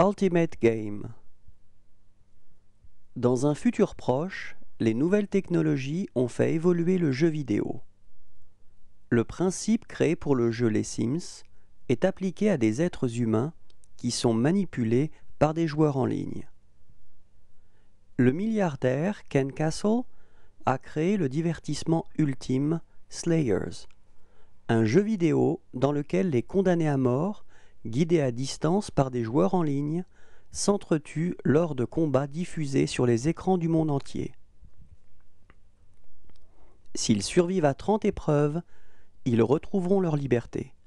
Ultimate Game. Dans un futur proche, les nouvelles technologies ont fait évoluer le jeu vidéo. Le principe créé pour le jeu Les Sims est appliqué à des êtres humains qui sont manipulés par des joueurs en ligne. Le milliardaire Ken Castle a créé le divertissement ultime Slayers, un jeu vidéo dans lequel les condamnés à mort, guidés à distance par des joueurs en ligne, s'entretuent lors de combats diffusés sur les écrans du monde entier. S'ils survivent à 30 épreuves, ils retrouveront leur liberté.